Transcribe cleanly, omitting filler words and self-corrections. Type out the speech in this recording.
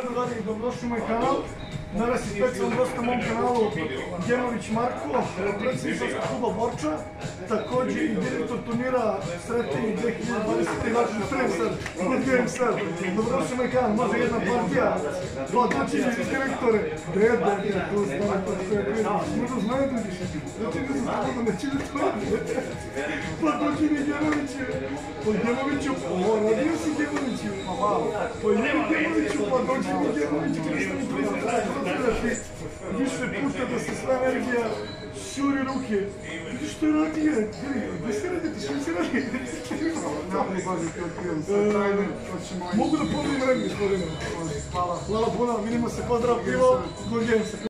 drugari, dobrodošli u moj kanal. Danas je specijalno gost na mom kanalu Gemović Marko, predsjednik Srpskog kluba Borča, također i direktor turnira Sretenje 2020. vašem trener, good game sir. Dobrodošli u moj kanal, može jedna partija, pa doćiđe iz direktore. Dreda je to znamo, pa što je prije, možda znaju da više. Znači da se slobodno neće da to je. Pa doćiđe Gemoviću, po Gemoviću, o, radio si Gemoviću, pa malo. Po Gemoviću, pa doćiđe Gemoviću, više puta da se sva energija šuri ruke. Vidiš što je radio? Gdje se radite? Što se radi? Mogu da ponovim remi, gospodine. Hvala puno, vidimo se, pozdrav, pivo, good game.